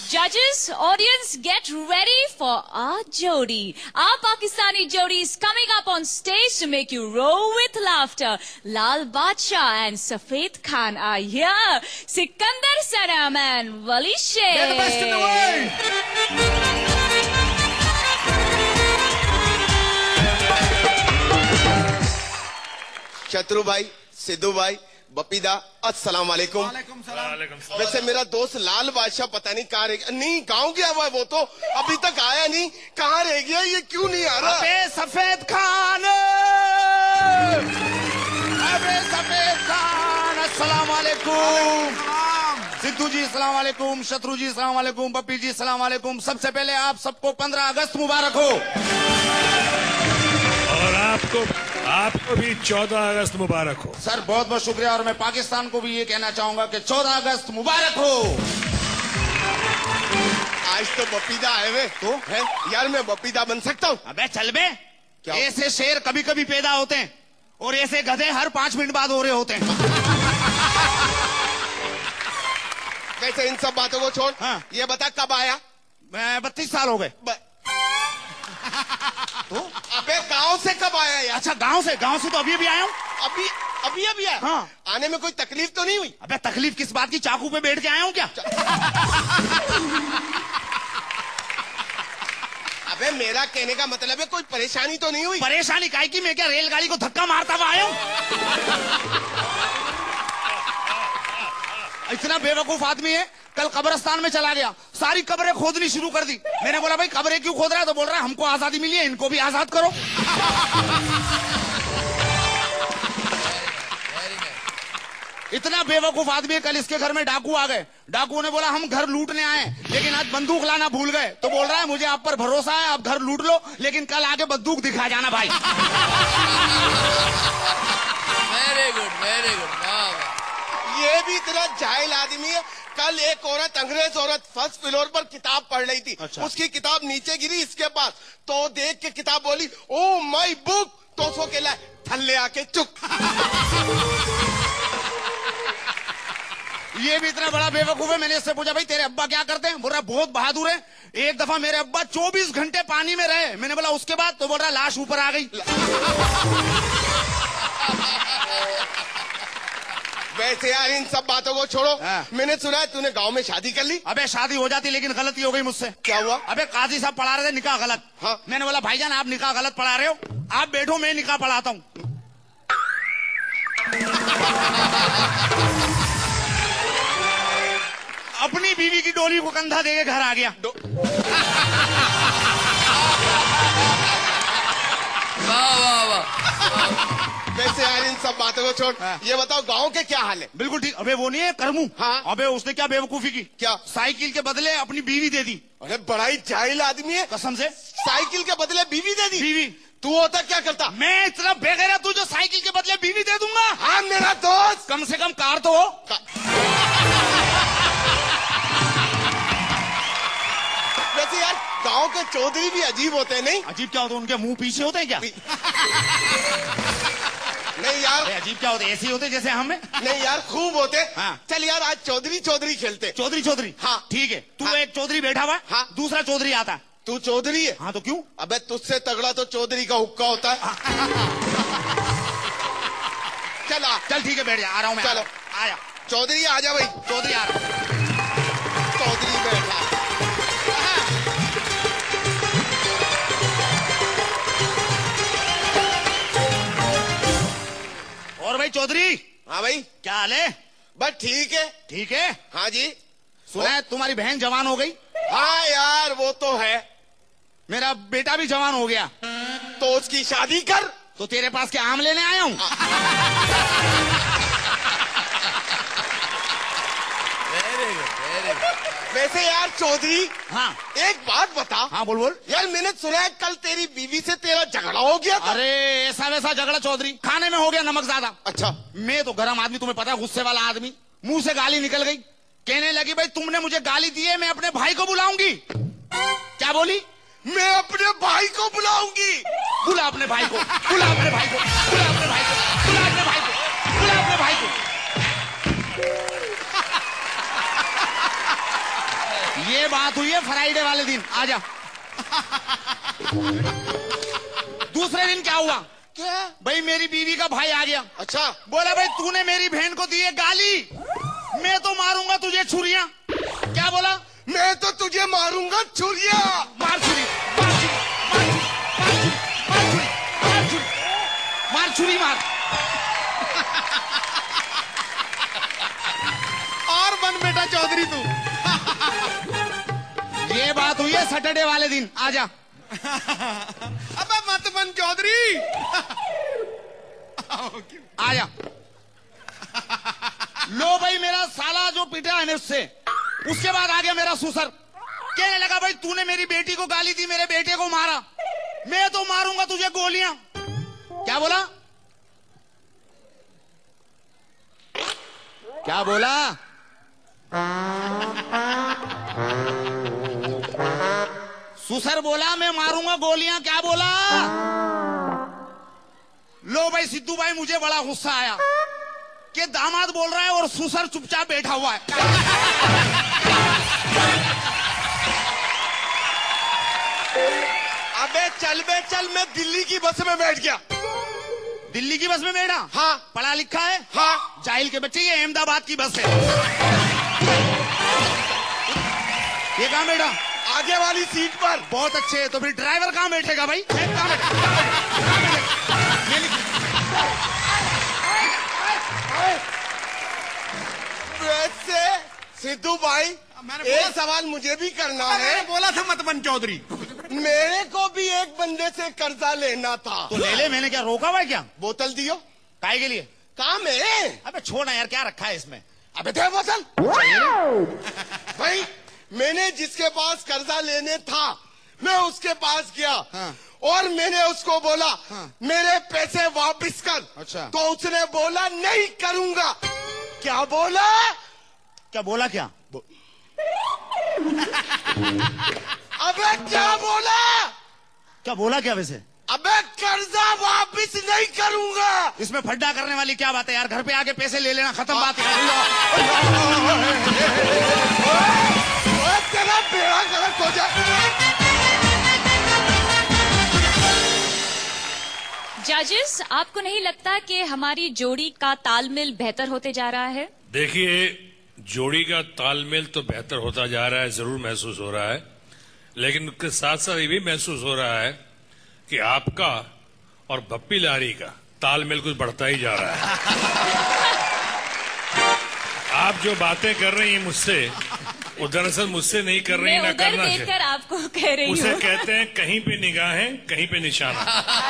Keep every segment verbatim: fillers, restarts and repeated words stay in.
Judges, audience, get ready for our Jodi. Our Pakistani Jodi is coming up on stage to make you roar with laughter. Lal Badshah and Safed Khan are here. Sikandar Sanam and Wali Sheikh. They're the best in the world. शत्रु भाई, सिद्धू भाई, बपीदा, अस्सलाम वालेकुम। वालेकुम सलाम। वैसे मेरा दोस्त लाल बादशाह पता नहीं कहाँ रह गया। नहीं, गाँव गया हुआ है वो तो, अभी तक आया नहीं। कहाँ रह गया ये, क्यों नहीं आ रहा? अबे सफेद खान, अबे सफेद खान, अस्सलाम वालेकुम। सिद्धू जी अस्सलाम वालेकुम, शत्रु जी अस्सलाम वालेकुम, बप्पी जी अस्सलाम वालेकुम। सबसे पहले आप सबको पंद्रह अगस्त मुबारक हो। और आपको आपको भी चौदह अगस्त मुबारक हो। सर बहुत बहुत शुक्रिया। और मैं पाकिस्तान को भी ये कहना चाहूंगा कि चौदह अगस्त मुबारक हो। आज तो बपीदा आए हुए तो है यार, मैं बपीदा बन सकता हूँ? अबे चल बे, क्या? ऐसे शेर कभी कभी पैदा होते हैं और ऐसे गधे हर पांच मिनट बाद हो रहे होते हैं। वैसे इन सब बातों को छोड़, हाँ। ये बता कब आया? मैं बत्तीस साल हो गए। ब... तो अबे गांव से कब आया यार? अच्छा गांव से, गांव से तो अभी अभी आया हूँ। अभी अभी अभी आया? हाँ। आने में कोई तकलीफ तो नहीं हुई? अबे तकलीफ किस बात की, चाकू पे बैठ के आया हूँ क्या? अबे मेरा कहने का मतलब है कोई परेशानी तो नहीं हुई? परेशानी काहे की, मैं क्या रेलगाड़ी को धक्का मारता हुआ आया हूँ? इतना बेवकूफ आदमी है, कल कब्रिस्तान में चला गया, सारी कब्रें खोदनी शुरू कर दी। मैंने बोला भाई कब्रें क्यों खोद रहा है? तो बोल रहा है हमको आजादी मिली है, इनको भी आजाद करो। इतना बेवकूफ आदमी है, कल इसके घर में डाकू आ गए। डाकुओं ने बोला हम घर लूटने आए, लेकिन आज बंदूक लाना भूल गए। तो बोल रहा है मुझे आप पर भरोसा है, आप घर लूट लो, लेकिन कल आगे बंदूक दिखा जाना भाई। Very good, very good. ये भी इतना जाहिल आदमी है। कल एक औरत, अंग्रेज औरत, फर्स्ट फ्लोर पर किताब पढ़ रही थी। अच्छा। उसकी उसकी किताब नीचे गिरी इसके पास, तो देख के किताब बोली ओ माई बुक, तो सो के लाए थल्ले आके चुप। ये भी इतना बड़ा बेवकूफ है। मैंने इससे पूछा भाई तेरे अब्बा क्या करते हैं? बोल रहा बहुत बहादुर है, एक दफा मेरे अब्बा चौबीस घंटे पानी में रहे। मैंने बोला उसके बाद? तो बोल रहा लाश ऊपर आ गई। वैसे यार इन सब बातों को छोड़ो, हाँ। मैंने सुना है तूने गांव में शादी कर ली। अबे शादी हो जाती, लेकिन गलती हो गई मुझसे। क्या हुआ? अबे काजी साहब पढ़ा रहे थे निकाह गलत। हाँ। मैंने बोला भाईजान आप निकाह गलत पढ़ा रहे हो, आप बैठो मैं निकाह पढ़ाता हूँ। अपनी बीवी की डोली को कंधा देके घर आ गया। वाह वाह वाह। वैसे यार इन सब बातों को छोड़, हाँ। ये बताओ गांव के क्या हाल है? बिल्कुल ठीक। अबे वो नहीं है करमू? हाँ। अबे उसने क्या बेवकूफी की, क्या? साइकिल के बदले अपनी बीवी दे दी। अरे बड़ा ही जाहिल आदमी है, कसम से। साइकिल के बदले बीवी दे दी। बीवी? तू होता क्या करता? मैं इतना बेगैरत तू जो साइकिल के बदले बीवी दे दूंगा? हाँ मेरा दोस्त। कम से कम कार तो हो। वैसे यार गांव के चौधरी भी अजीब होते हैं नहीं? अजीब क्या होता है, उनके मुंह पीछे होते हैं क्या? नहीं यार, अरे अजीब क्या होते हैं, ऐसे ही होते हैं जैसे हम हैं। नहीं यार खूब होते। हाँ। चल यार आज चौधरी चौधरी खेलते। चौधरी चौधरी? हाँ। ठीक है। तू हाँ। एक चौधरी बैठा हुआ है, हाँ। दूसरा चौधरी आता है। तू चौधरी है? हाँ तो क्यों? अबे तुझसे तगड़ा तो चौधरी का हुक्का होता है। चल आ, चल ठीक है बैठ जा, आ रहा हूँ मैं। चलो। आया चौधरी आ जा भाई। चौधरी आ रहा हूँ। चौधरी बैठा। और भाई चौधरी, हाँ भाई, क्या हाल है? बस ठीक है। ठीक है। हाँ जी। सुना है तुम्हारी बहन जवान हो गई? हाँ यार वो तो है। मेरा बेटा भी जवान हो गया। तो उसकी शादी कर। तो तेरे पास क्या आम लेने आया हूँ? वेरी गुड, वेरी गुड। वैसे यार चौधरी, हाँ। एक बात बता। हाँ बोल बोल। यार मैंने सुना है कल तेरी बीवी से तेरा झगड़ा हो गया था। अरे ऐसा वैसा झगड़ा चौधरी, खाने में हो गया नमक ज्यादा। अच्छा। मैं तो गरम आदमी, तुम्हें पता है, गुस्से वाला आदमी। मुंह से गाली निकल गई, कहने लगी भाई तुमने मुझे गाली दी है, मैं अपने भाई को बुलाऊंगी। क्या बोली? मैं अपने भाई को बुलाऊंगी। बुला अपने भाई को, बुला अपने भाई को, बुला अपने भाई को, बुला अपने भाई को, बुला अपने भाई को। ये बात हुई है फ्राइडे वाले दिन, आजा। दूसरे दिन क्या हुआ? क्या? भाई मेरी बीवी का भाई आ गया। अच्छा। बोला भाई तूने मेरी बहन को दी है गाली, मैं तो मारूंगा तुझे छुरियां। क्या बोला? मैं तो तुझे मारूंगा छुरिया। मार छुरी, मार छुरी, मार छुरी, मार छुरी, मार छुरी, मार। और बन बेटा चौधरी तू। ये बात हुई है सैटरडे वाले दिन, आजा। अबे मत बन चौधरी। आजा। लो भाई मेरा साला जो पिटा है उससे, उसके बाद आ गया मेरा ससुर, कहने लगा भाई तूने मेरी बेटी को गाली दी, मेरे बेटे को मारा, मैं तो मारूंगा तुझे गोलियां। क्या बोला? क्या बोला? ससुर बोला मैं मारूंगा गोलियां। क्या बोला? लो भाई सिद्धू भाई मुझे बड़ा गुस्सा आया कि दामाद बोल रहा है और ससुर चुपचाप बैठा हुआ है। अबे चल बे चल, मैं दिल्ली की बस में बैठ गया। दिल्ली की बस में बैठा? हाँ। पढ़ा लिखा है? हाँ। जाहिल के बच्चे, ये अहमदाबाद की बस है। ये कहाँ बैठा? आगे वाली सीट पर। बहुत अच्छे। तो फिर ड्राइवर कहाँ बैठेगा भाई? कहाँ बैठेगा? वैसे सिद्धू भाई एक सवाल मुझे भी करना है। बोला था मत बन चौधरी। मेरे को भी एक बंदे से कर्जा लेना था। तो ले ले, मैंने क्या रोका हुआ है क्या? बोतल दियो। काहे के लिए? काम है। अबे छोड़ना यार, क्या रखा है इसमें? अबे दे बोतल। भाई मैंने जिसके पास कर्जा लेने था मैं उसके पास गया। हाँ। और मैंने उसको बोला हाँ। मेरे पैसे वापस कर। अच्छा। तो उसने बोला नहीं करूंगा। क्या बोला? क्या बोला? क्या अबे क्या बोला? क्या बोला? क्या वैसे? अबे कर्जा वापस नहीं करूंगा। इसमें फड्डा करने वाली क्या बात है यार? घर पे आके पैसे ले लेना, खत्म बात है। तेरा बेड़ा गलत हो जाए। जजेस, आपको नहीं लगता कि हमारी जोड़ी का तालमेल बेहतर होते जा रहा है? देखिए, जोड़ी का तालमेल तो बेहतर होता जा रहा है, जरूर महसूस हो रहा है, लेकिन उसके साथ साथ ये भी महसूस हो रहा है कि आपका और भप्पी लारी का तालमेल कुछ बढ़ता ही जा रहा है। आप जो बातें कर रही हैं मुझसे, वो दरअसल मुझसे नहीं कर रही, ना करना चाहिए। देखकर आपको कह रही हूँ। उसे कहते हैं कहीं पे निगाहें, कहीं पे निशाना।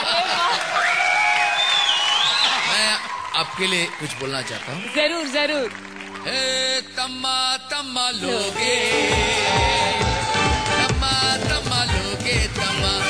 मैं आपके लिए कुछ बोलना चाहता हूँ। जरूर जरूर। हे तम्मा तम्मा लोगे, तम्मा तम्मा लोगे, तम्मा